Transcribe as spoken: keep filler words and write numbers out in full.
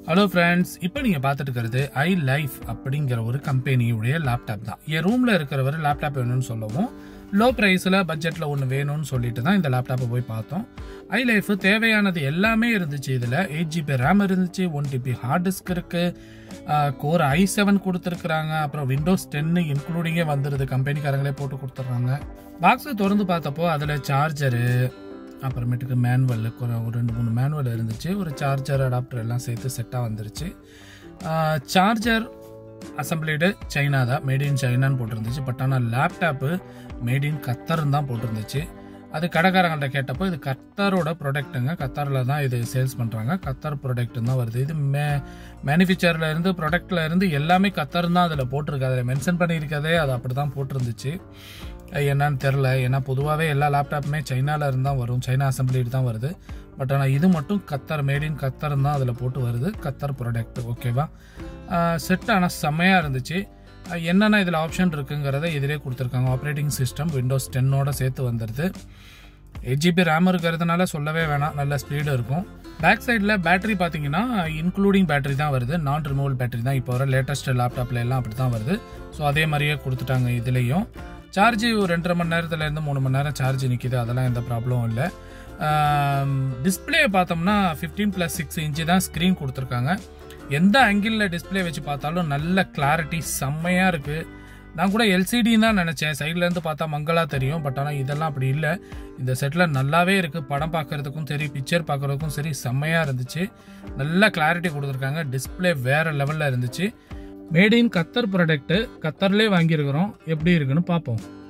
Hello friends, இப்போ நீங்கள் பார்த்துட்டு இருக்கிறது ஐ லைஃப் அப்படிங்கிற ஒரு கம்பெனியுடைய லேப்டாப் தான். என் ரூமில் இருக்கிறவர் லேப்டாப் வேணும்னு சொல்லவும் லோ ப்ரைஸில் பட்ஜெட்டில் ஒன்று வேணும்னு சொல்லிட்டு தான் இந்த லேப்டாப்பை போய் பார்த்தோம். ஐ லைஃப் தேவையானது எல்லாமே இருந்துச்சு. இதில் எயிட் ஜிபி ரேம் இருந்துச்சு, ஒன் டிபி ஹார்ட் டிஸ்க் இருக்குது, கோர் ஐ செவன் கொடுத்துருக்குறாங்க, அப்புறம் விண்டோஸ் டென்னு இன்க்ளூடிங்கே வந்துடுது, கம்பெனிக்காரங்களே போட்டு கொடுத்துட்றாங்க. பாக்ஸை திறந்து பார்த்தப்போ அதில் சார்ஜரு, அப்புறமேட்டுக்கு மேனுவல், ஒரு ரெண்டு மூணு மேனுவல் இருந்துச்சு, ஒரு சார்ஜர் அடாப்டர் எல்லாம் சேர்த்து செட்டாக வந்துருச்சு. சார்ஜர் அசம்பிளிடு சைனா தான், மேட் இன் சைனான்னு போட்டிருந்துச்சு. பட் ஆனால் லேப்டாப்பு மேட் இன் கத்தர்ன்னு தான் போட்டிருந்துச்சு. அது கடைக்காரங்கள்ட்ட கேட்டப்போ இது கத்தாரோட ப்ராடக்ட்டுங்க, கத்தாரில் தான் இது சேல்ஸ் பண்ணுறாங்க, கத்தார் ப்ராடக்ட்டுன்னு தான் வருது. இது மே மேனுஃபேக்சரில் இருந்து ப்ராடக்டில் இருந்து எல்லாமே கத்தார்னு தான் அதில் போட்டிருக்கு. அதில் மென்ஷன் பண்ணியிருக்கதே அது அப்படி தான் போட்டிருந்துச்சு. என்னன்னு தெரில, ஏன்னா பொதுவாகவே எல்லா லேப்டாப்புமே சைனாவில் இருந்து தான் வரும், சைனா அசம்பிளிட்டு தான் வருது. பட் ஆனால் இது மட்டும் கத்தார், மேட் இன் கத்தார் தான் அதில் போட்டு வருது, கத்தார் ப்ராடக்ட். ஓகேவா? செட் ஆனால் செம்மையாக இருந்துச்சு. என்னென்ன இதில் ஆப்ஷன் இருக்குங்கிறத இதிலே கொடுத்துருக்காங்க. ஆப்ரேட்டிங் சிஸ்டம் விண்டோஸ் டென்னோட சேர்த்து வந்துடுது. எயிட் ஜிபி ரேம் இருக்கிறதுனால சொல்லவே வேணாம், நல்ல ஸ்பீடு இருக்கும். பேக் சைடில் பேட்டரி பார்த்தீங்கன்னா இன்க்ளூடிங் பேட்டரி தான் வருது, நான் ரிமூவல் பேட்டரி தான். இப்போ வர லேட்டஸ்ட் லேப்டாப்பில் எல்லாம் அப்படி தான் வருது. ஸோ அதே மாதிரியே கொடுத்துட்டாங்க இதுலேயும். சார்ஜ் ஒரு ரெண்டரை மணி நேரத்துலேருந்து மூணு மணி நேரம் சார்ஜ் நிற்கிது, அதெல்லாம் எந்த ப்ராப்ளமும் இல்லை. டிஸ்பிளே பார்த்தோம்னா ஃபிஃப்டீன் ப்ளஸ் சிக்ஸ் இன்ச்சு தான் ஸ்க்ரீன் கொடுத்துருக்காங்க. எந்த ஆங்கிளில் டிஸ்பிளே வச்சு பார்த்தாலும் நல்ல கிளாரிட்டி செம்மையாக இருக்குது. நான் கூட எல்சிடின்னு தான் நினச்சேன், சைட்லேருந்து பார்த்தா மங்களாக தெரியும். பட் ஆனால் இதெல்லாம் அப்படி இல்லை, இந்த செட்டில் நல்லாவே இருக்குது. படம் பார்க்குறதுக்கும் சரி, பிக்சர் பார்க்குறதுக்கும் சரி செம்மையாக இருந்துச்சு. நல்ல கிளாரிட்டி கொடுத்துருக்காங்க. டிஸ்பிளே வேறு லெவலில் இருந்துச்சு. மேட் இன் கத்தர் ப்ராடக்ட்டு, கத்தர்லேயே வாங்கியிருக்கிறோம். எப்படி இருக்குன்னு பார்ப்போம்.